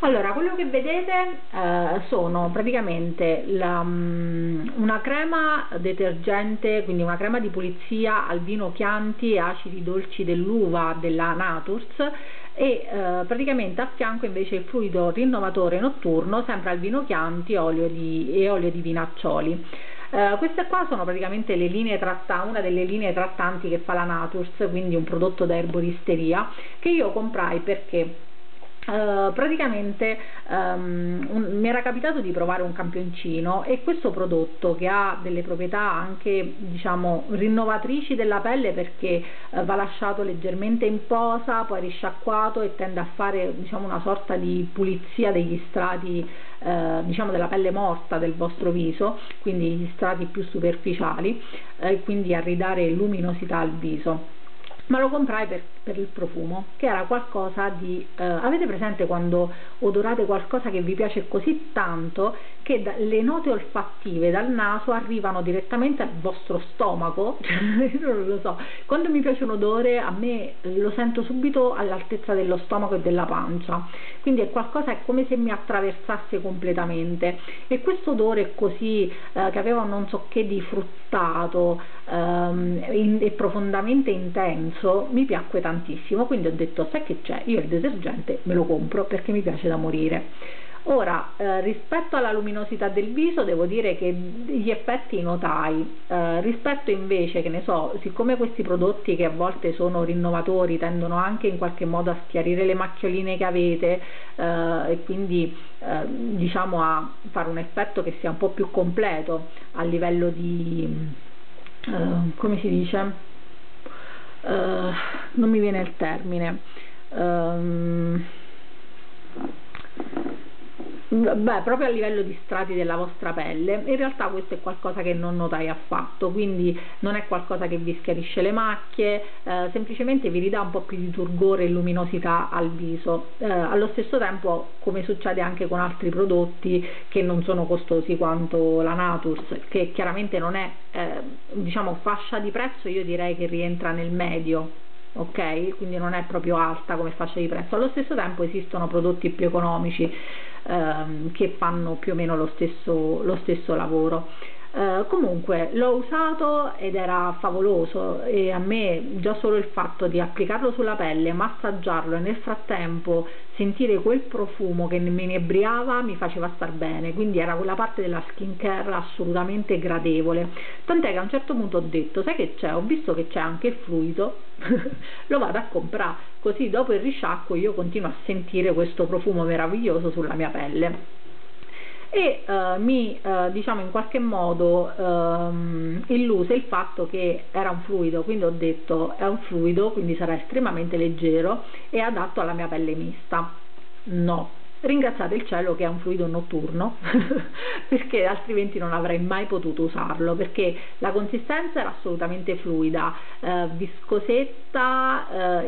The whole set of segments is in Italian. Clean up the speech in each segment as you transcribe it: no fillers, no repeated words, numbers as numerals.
Allora, quello che vedete sono praticamente una crema detergente, quindi una crema di pulizia al vino Chianti e acidi dolci dell'uva della Natur's, e praticamente a fianco invece il fluido rinnovatore notturno sempre al vino Chianti e olio di vinaccioli. Queste qua sono praticamente le linee una delle linee trattanti che fa la Natur's, quindi un prodotto da erboristeria che io comprai perché praticamente mi era capitato di provare un campioncino, e questo prodotto, che ha delle proprietà anche diciamo rinnovatrici della pelle, perché va lasciato leggermente in posa, poi risciacquato, e tende a fare diciamo una sorta di pulizia degli strati diciamo della pelle morta del vostro viso, quindi gli strati più superficiali, quindi a ridare luminosità al viso. Ma lo comprai per il profumo, che era qualcosa di avete presente quando odorate qualcosa che vi piace così tanto che le note olfattive dal naso arrivano direttamente al vostro stomaco? Non lo so, quando mi piace un odore a me lo sento subito all'altezza dello stomaco e della pancia, quindi è qualcosa, è come se mi attraversasse completamente. E questo odore così che aveva non so che di fruttato e profondamente intenso mi piacque tantissimo, quindi ho detto: sai che c'è, io il detergente me lo compro perché mi piace da morire. Ora, rispetto alla luminosità del viso devo dire che gli effetti notai, rispetto invece, che ne so, siccome questi prodotti che a volte sono rinnovatori tendono anche in qualche modo a schiarire le macchioline che avete, e quindi diciamo a fare un effetto che sia un po' più completo a livello di come si dice? Non mi viene il termine. Beh, proprio a livello di strati della vostra pelle, in realtà questo è qualcosa che non notai affatto, quindi non è qualcosa che vi schiarisce le macchie, semplicemente vi ridà un po' più di turgore e luminosità al viso. Allo stesso tempo, come succede anche con altri prodotti che non sono costosi quanto la Natur's, che chiaramente non è diciamo fascia di prezzo, io direi che rientra nel medio, ok? Quindi non è proprio alta come fascia di prezzo. Allo stesso tempo esistono prodotti più economici che fanno più o meno lo stesso lavoro. Comunque l'ho usato ed era favoloso, e a me già solo il fatto di applicarlo sulla pelle, massaggiarlo e nel frattempo sentire quel profumo che mi inebriava mi faceva star bene, quindi era quella parte della skincare assolutamente gradevole, tant'è che a un certo punto ho detto: sai che c'è, ho visto che c'è anche il fluido, lo vado a comprare, così dopo il risciacquo io continuo a sentire questo profumo meraviglioso sulla mia pelle. E diciamo in qualche modo illuse il fatto che era un fluido, quindi ho detto: è un fluido, quindi sarà estremamente leggero e adatto alla mia pelle mista. No, ringraziate il cielo che è un fluido notturno perché altrimenti non avrei mai potuto usarlo, perché la consistenza era assolutamente fluida, viscosetta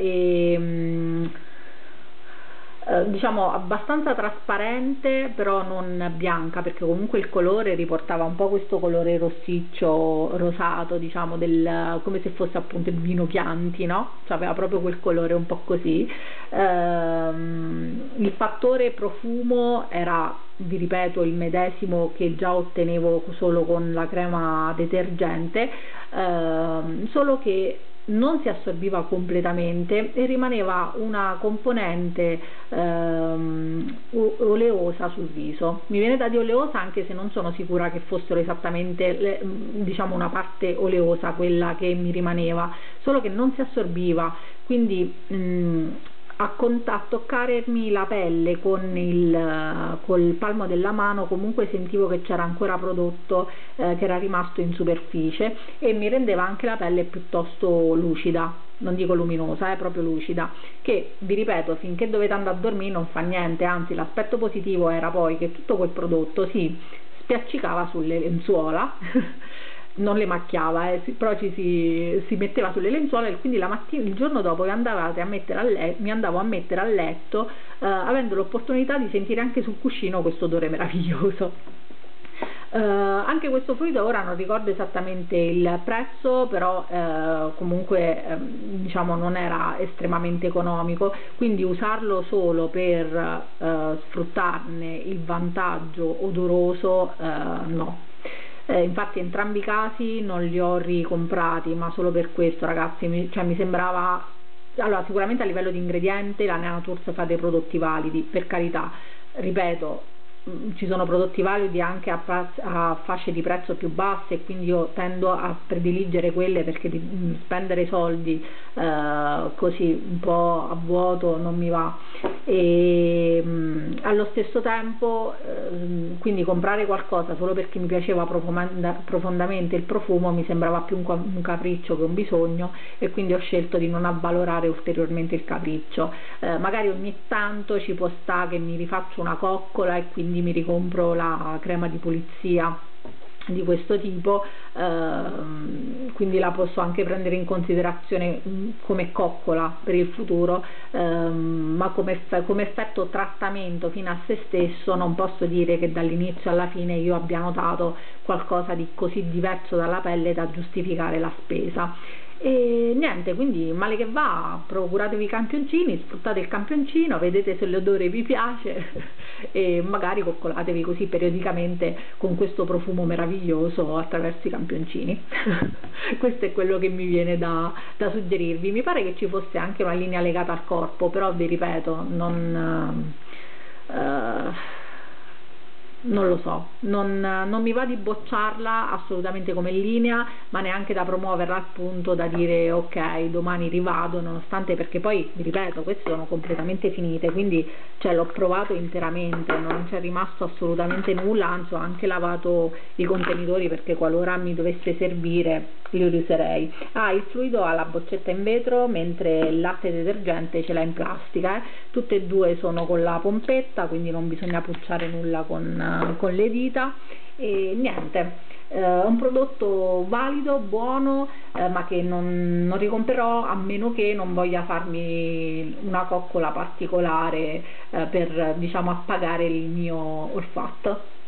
diciamo abbastanza trasparente, però non bianca, perché comunque il colore riportava un po' questo colore rossiccio rosato, diciamo come se fosse appunto il vino Chianti, no? Cioè aveva proprio quel colore un po' così. Il fattore profumo era, vi ripeto, il medesimo che già ottenevo solo con la crema detergente, solo che non si assorbiva completamente e rimaneva una componente oleosa sul viso. Mi viene da dire oleosa anche se non sono sicura che fossero esattamente diciamo una parte oleosa quella che mi rimaneva, solo che non si assorbiva, quindi a toccarmi la pelle col palmo della mano comunque sentivo che c'era ancora prodotto che era rimasto in superficie, e mi rendeva anche la pelle piuttosto lucida, non dico luminosa, proprio lucida, che vi ripeto, finché dovete andare a dormire non fa niente, anzi l'aspetto positivo era poi che tutto quel prodotto si spiaccicava sulle lenzuola non le macchiava, però si metteva sulle lenzuola, e quindi la mattina, il giorno dopo che andavate a mettere mi andavo a mettere a letto avendo l'opportunità di sentire anche sul cuscino questo odore meraviglioso. Anche questo fluido ora non ricordo esattamente il prezzo, però comunque diciamo non era estremamente economico, quindi usarlo solo per sfruttarne il vantaggio odoroso no. Infatti entrambi i casi non li ho ricomprati, ma solo per questo, ragazzi, cioè mi sembrava, allora sicuramente a livello di ingrediente la Neonaturz fa dei prodotti validi, per carità, ripeto, ci sono prodotti validi anche a fasce di prezzo più basse, e quindi io tendo a prediligere quelle, perché spendere soldi così un po' a vuoto non mi va. E allo stesso tempo quindi comprare qualcosa solo perché mi piaceva profondamente il profumo mi sembrava più un capriccio che un bisogno, e quindi ho scelto di non avvalorare ulteriormente il capriccio. Magari ogni tanto ci può stare che mi rifaccio una coccola e quindi mi ricompro la crema di pulizia di questo tipo, quindi la posso anche prendere in considerazione come coccola per il futuro, ma come effetto trattamento fino a se stesso non posso dire che dall'inizio alla fine io abbia notato qualcosa di così diverso dalla pelle da giustificare la spesa. E niente, quindi male che va, procuratevi i campioncini, sfruttate il campioncino, vedete se l'odore vi piace e magari coccolatevi così periodicamente con questo profumo meraviglioso attraverso i campioncini. Questo è quello che mi viene da suggerirvi. Mi pare che ci fosse anche una linea legata al corpo, però vi ripeto, non lo so, non mi va di bocciarla assolutamente come linea, ma neanche da promuoverla al punto da dire ok, domani rivado, nonostante, perché poi vi ripeto, queste sono completamente finite, quindi cioè, l'ho provato interamente, non c'è rimasto assolutamente nulla, anzi ho anche lavato i contenitori perché qualora mi dovesse servire li riuserei. Il fluido ha la boccetta in vetro, mentre il latte detergente ce l'ha in plastica, tutte e due sono con la pompetta, quindi non bisogna pucciare nulla con le dita. E niente, è un prodotto valido, buono, ma che non ricomprerò, a meno che non voglia farmi una coccola particolare per, diciamo, appagare il mio olfatto.